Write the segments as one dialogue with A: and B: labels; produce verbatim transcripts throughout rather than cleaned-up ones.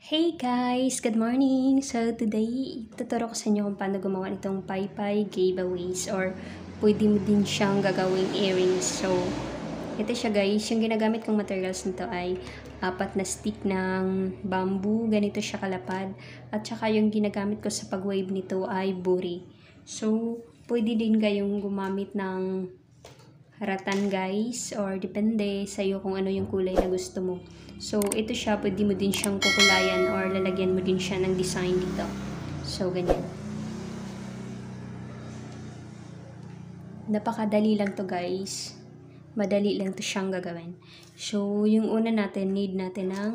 A: Hey guys! Good morning! So today, tuturo ko sa inyo kung paano gumawa nitong paypay giveaways or pwede mo din siyang gagawing earrings. So, ito siya guys. Yung ginagamit kong materials nito ay apat na stick ng bamboo. Ganito siya kalapad. At saka yung ginagamit ko sa pag-wave nito ay buri. So, pwede din kayong gumamit ng rattan guys, or depende sa iyo kung ano yung kulay na gusto mo. So ito siya, pwede mo din siyang kukulayan or lalagyan mo din siya ng design dito. So ganyan. Napakadali lang to guys. Madali lang to siyang gagawin. So yung una natin, need natin ng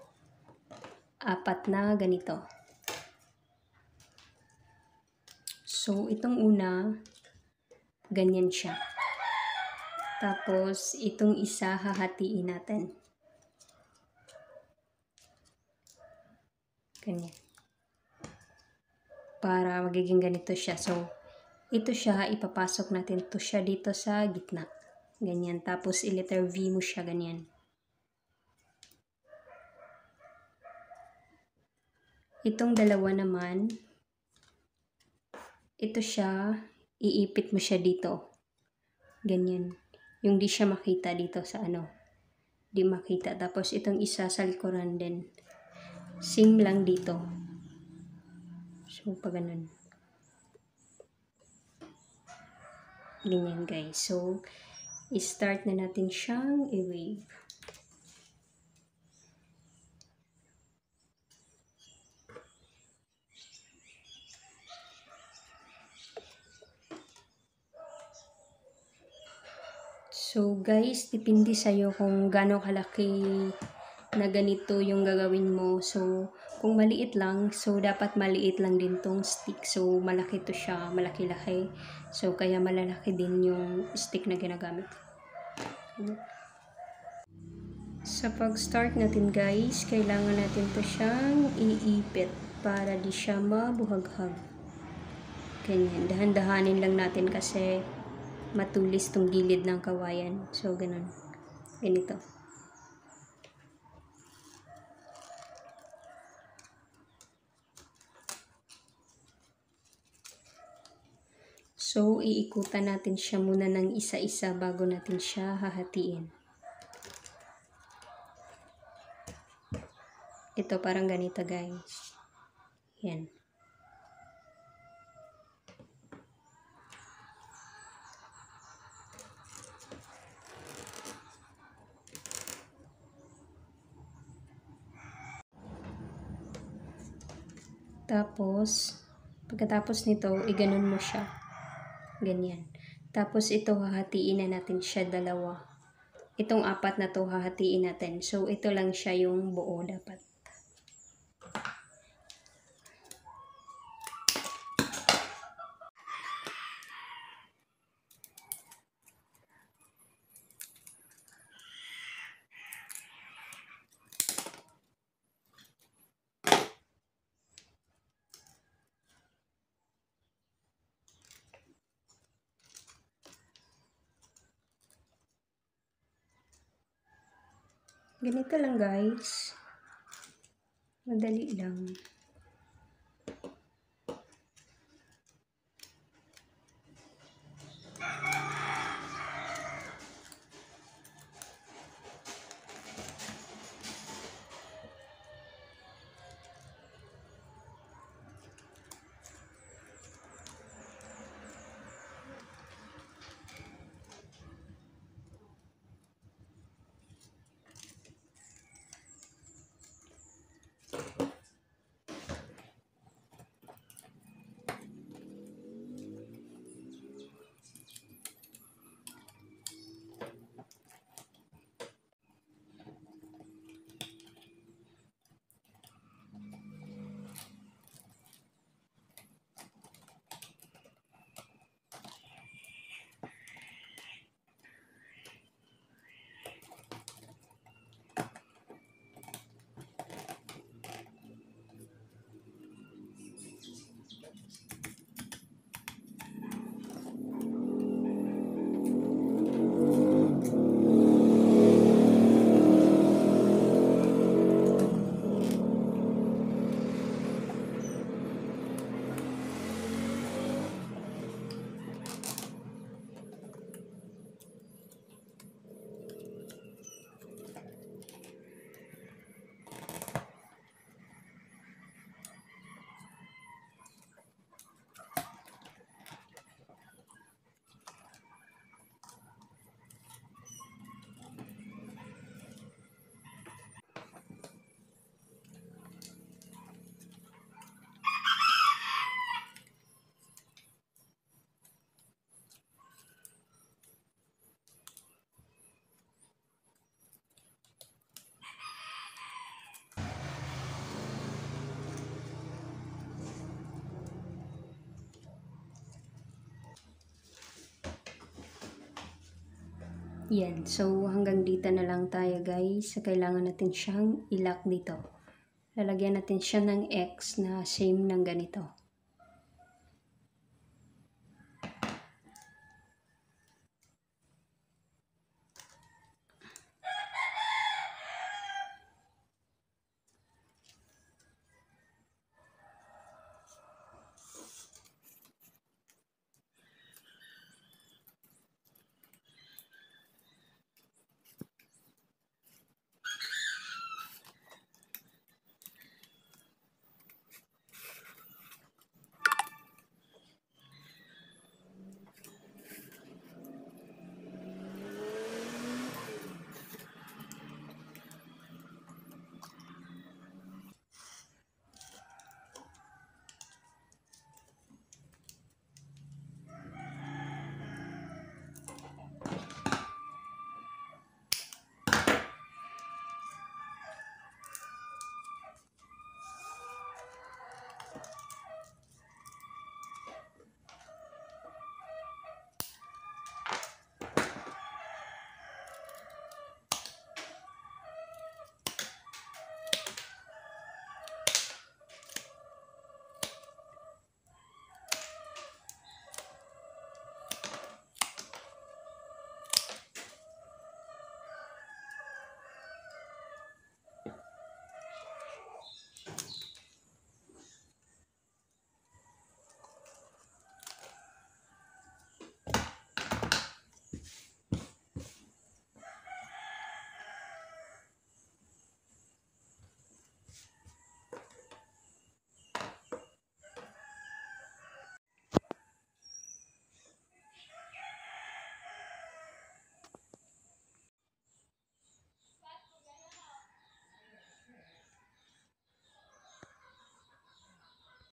A: apat na ganito. So itong una, ganyan siya. Tapos, itong isa hahatiin natin. Ganyan. Para magiging ganito siya. So, ito siya, ipapasok natin to siya dito sa gitna. Ganyan. Tapos, i-letter V mo siya, ganyan. Itong dalawa naman, ito siya, iipit mo siya dito. Ganyan. Yung di siya makita dito sa ano. Di makita. Tapos itong isa sa likuran din. Same lang dito. So, pag ganun. Ganyan guys. So, i-start na natin siyang i-wave. So guys, depende sa'yo kung gaano kalaki na ganito yung gagawin mo. So, kung maliit lang, so dapat maliit lang din tong stick. So, malaki to siya, malaki-laki. So, kaya malalaki din yung stick na ginagamit. Sa pag-start natin guys, kailangan natin to siyang iipit para di siya mabuhaghag. Ganyan, dahan-dahanin lang natin kasi matulis tong gilid ng kawayan. So, ganun. Ganito. So, iikutan natin siya muna ng isa-isa bago natin siya hahatiin. Ito, parang ganito guys. Yan. Tapos, pagkatapos nito, iganon mo siya. Ganyan. Tapos, ito hahatiin na natin siya dalawa. Itong apat na to hahatiin natin. So, ito lang siya yung buo dapat. Ganito lang guys. Madali lang. Yan. So, hanggang dito na lang tayo guys. So, kailangan natin siyang i-lock dito. Lalagyan natin siya ng X na same ng ganito.